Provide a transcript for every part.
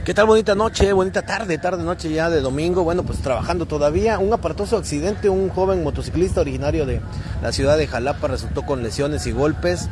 ¿Qué tal? Bonita noche, bonita tarde, noche ya de domingo. Bueno, pues trabajando todavía. Un aparatoso accidente, un joven motociclista originario de la ciudad de Jalapa resultó con lesiones y golpes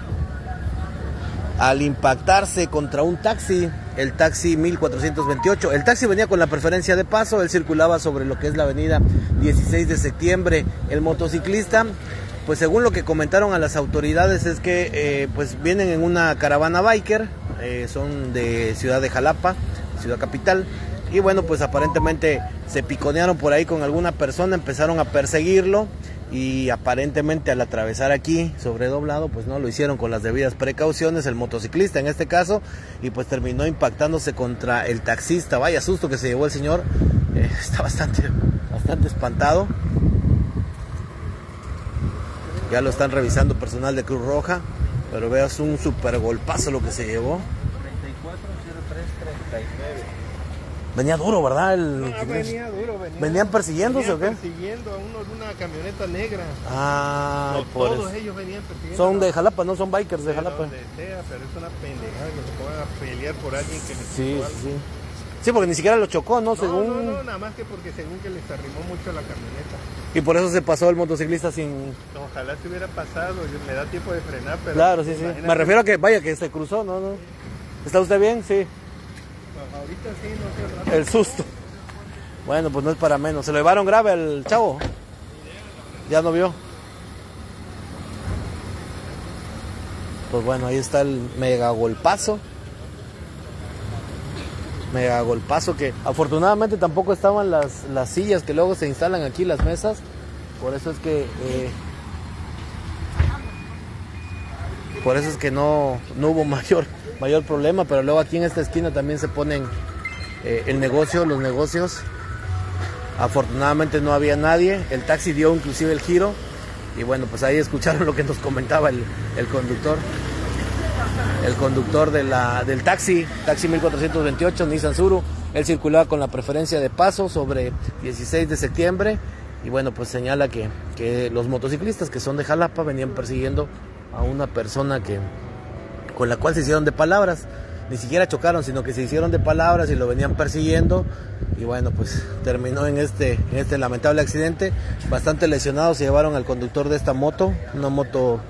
al impactarse contra un taxi, el taxi 1428. El taxi venía con la preferencia de paso, él circulaba sobre lo que es la avenida 16 de septiembre. El motociclista, pues según lo que comentaron a las autoridades, es que pues vienen en una caravana biker, son de ciudad de Jalapa, ciudad capital, y bueno, pues aparentemente se piconearon por ahí con alguna persona, empezaron a perseguirlo y aparentemente al atravesar aquí sobre doblado, pues no lo hicieron con las debidas precauciones, el motociclista en este caso, y pues terminó impactándose contra el taxista. Vaya susto que se llevó el señor, está bastante espantado. Ya lo están revisando personal de Cruz Roja, pero veas un super golpazo lo que se llevó. 340339. Venía duro, ¿verdad? Venía duro. ¿Venían persiguiéndose o qué? Persiguiendo a uno de una camioneta negra. Ah, no, por todos eso. ellos venían persiguiendo. Son de Jalapa, no son bikers de Jalapa. Donde sea, pero es una pendejada que se pongan a pelear por alguien que les Sí, hizo algo. sí. Sí, porque ni siquiera lo chocó, ¿no? No, nada más que porque según que les arrimó mucho la camioneta. Y por eso se pasó el motociclista sin... Ojalá se hubiera pasado, me da tiempo de frenar, pero... Claro, sí. Me refiero a que, vaya, que se cruzó, ¿no? ¿Está usted bien? Sí. Ahorita sí, no sé. El susto. Bueno, pues no es para menos. ¿Se lo llevaron grave al chavo? ¿Ya no vio? Pues bueno, ahí está el mega golpazo. Mega golpazo que afortunadamente tampoco estaban las sillas que luego se instalan aquí, las mesas. Por eso es que no hubo mayor problema, pero luego aquí en esta esquina también se ponen los negocios. Afortunadamente no había nadie, el taxi dio inclusive el giro y bueno, pues ahí escucharon lo que nos comentaba el conductor del taxi 1428 Nissan Suru. Él circulaba con la preferencia de paso sobre 16 de septiembre y bueno, pues señala que los motociclistas que son de Jalapa venían persiguiendo a una persona con la cual se hicieron de palabras. Ni siquiera chocaron, sino que se hicieron de palabras y lo venían persiguiendo. Y bueno, pues terminó en este lamentable accidente. Bastante lesionados se llevaron al conductor de esta moto, una moto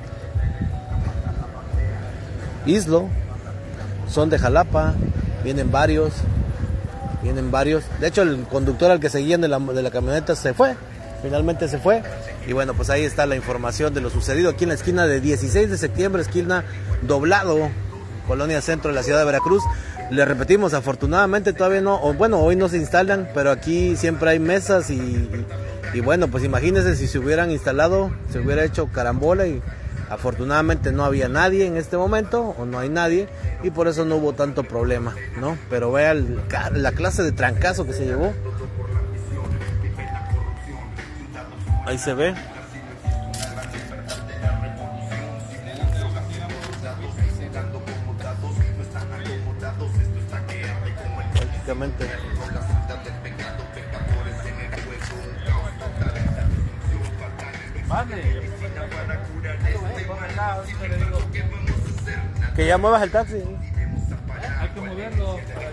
Islo. Son de Jalapa, vienen varios. De hecho, el conductor al que seguían de la camioneta finalmente se fue. Y bueno, pues ahí está la información de lo sucedido aquí en la esquina de 16 de septiembre, esquina doblado, Colonia Centro de la ciudad de Veracruz. Le repetimos, afortunadamente todavía no, hoy no se instalan, pero aquí siempre hay mesas y bueno, pues imagínense si se hubieran instalado, se hubiera hecho carambola y afortunadamente no había nadie en este momento, o no hay nadie, y por eso no hubo tanto problema, ¿no? Pero vea la clase de trancazo que se llevó. Ahí se ve. Prácticamente. Que ya muevas el taxi. Hay que moverlo.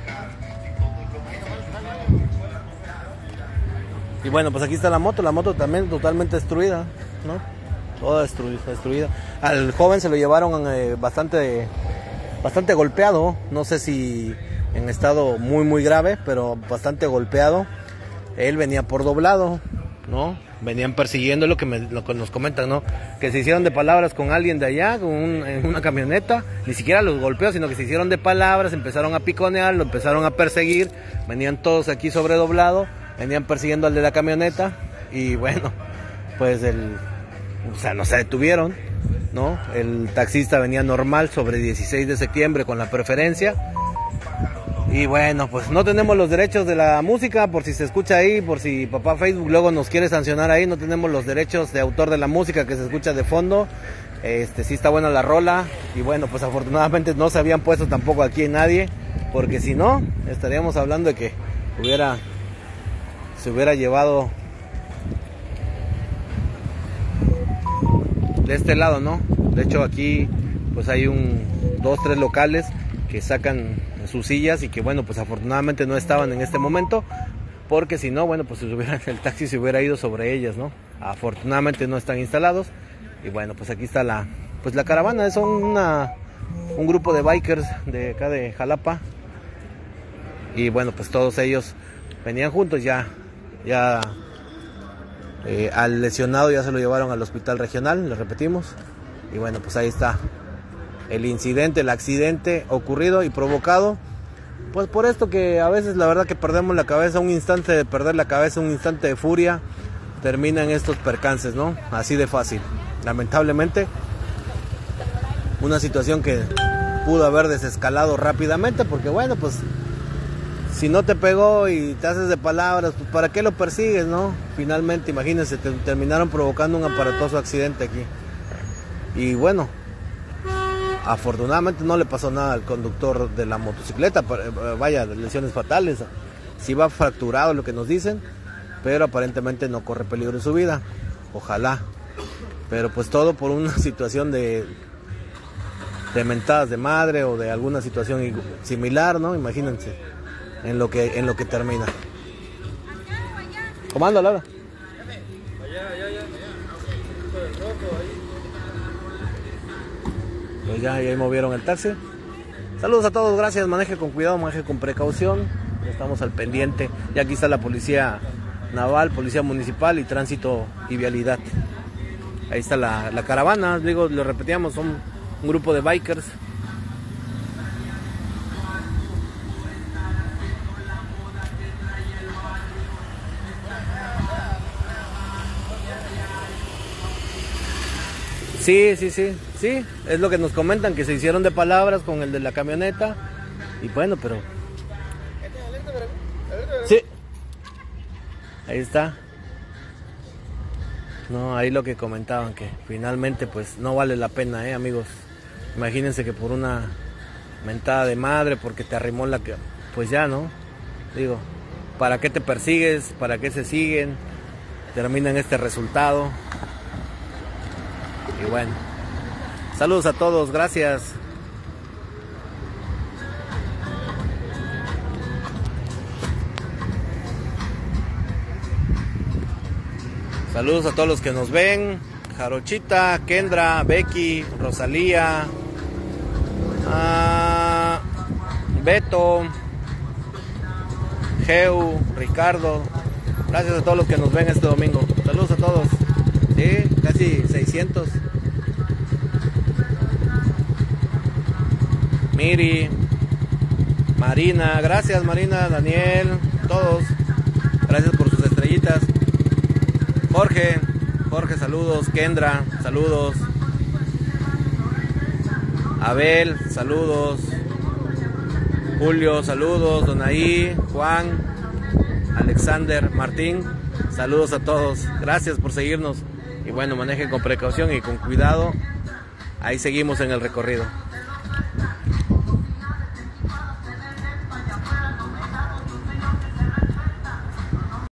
Y bueno, pues aquí está la moto también totalmente destruida, ¿no? Toda destruida. Al joven se lo llevaron bastante golpeado, no sé si en estado muy grave, pero bastante golpeado. Él venía por doblado, ¿no? Venían persiguiendo lo que nos comentan, ¿no? Que se hicieron de palabras con alguien de allá, en una camioneta, ni siquiera los golpeó, sino que se hicieron de palabras, empezaron a piconear, lo empezaron a perseguir, venían todos aquí sobre doblado, venían persiguiendo al de la camioneta y bueno, pues no se detuvieron, ¿no? El taxista venía normal sobre 16 de septiembre con la preferencia. Y bueno, pues no tenemos los derechos de la música, por si se escucha ahí, por si papá Facebook luego nos quiere sancionar ahí, no tenemos los derechos de autor de la música que se escucha de fondo. Sí está buena la rola y bueno, pues afortunadamente no se habían puesto tampoco aquí nadie, porque si no, estaríamos hablando de que se hubiera llevado de este lado, ¿no? De hecho aquí pues hay 2, 3 locales que sacan sus sillas y que bueno, pues afortunadamente no estaban en este momento, porque si no, bueno, pues el taxi se hubiera ido sobre ellas, ¿no? Afortunadamente no están instalados y bueno, pues aquí está la caravana. Son un grupo de bikers de acá de Jalapa y bueno, pues todos ellos venían juntos. Ya al lesionado ya se lo llevaron al hospital regional, le repetimos, y bueno, pues ahí está el incidente, el accidente ocurrido y provocado pues por esto, que a veces la verdad que perdemos la cabeza. Un instante de perder la cabeza, un instante de furia, termina en estos percances, ¿no? Así de fácil. Lamentablemente, una situación que pudo haber desescalado rápidamente, porque bueno, pues si no te pegó y te haces de palabras, pues ¿para qué lo persigues, no? Finalmente, imagínense, terminaron provocando un aparatoso accidente aquí. Y bueno, afortunadamente no le pasó nada al conductor de la motocicleta, vaya, lesiones fatales. Sí va fracturado, lo que nos dicen, pero aparentemente no corre peligro en su vida. Ojalá. Pero pues todo por una situación de mentadas de madre o de alguna situación similar, ¿no? Imagínense en lo que termina. Comando, Laura. Pues ya movieron el taxi. Saludos a todos, gracias. Maneje con cuidado, maneje con precaución. Estamos al pendiente. Y aquí está la policía naval, policía municipal y tránsito y vialidad. Ahí está la caravana. Digo, lo repetíamos, son un grupo de bikers. Sí, es lo que nos comentan, que se hicieron de palabras con el de la camioneta. Y bueno, pero... Sí. Ahí está. No, ahí lo que comentaban, que finalmente pues no vale la pena, amigos. Imagínense que por una mentada de madre, porque te arrimó la que... Pues ya, ¿no? Digo, ¿para qué te persigues? ¿Para qué se siguen? Terminan este resultado. Y bueno, saludos a todos, gracias. Saludos a todos los que nos ven. Jarochita, Kendra, Becky, Rosalía, Beto, Geu, Ricardo. Gracias a todos los que nos ven este domingo. Saludos a todos. Sí, casi 600. Miri, Marina, gracias Marina, Daniel, todos. Gracias por sus estrellitas. Jorge, saludos. Kendra, saludos. Abel, saludos. Julio, saludos. Donaí, Juan, Alexander, Martín, saludos a todos. Gracias por seguirnos. Y bueno, manejen con precaución y con cuidado. Ahí seguimos en el recorrido.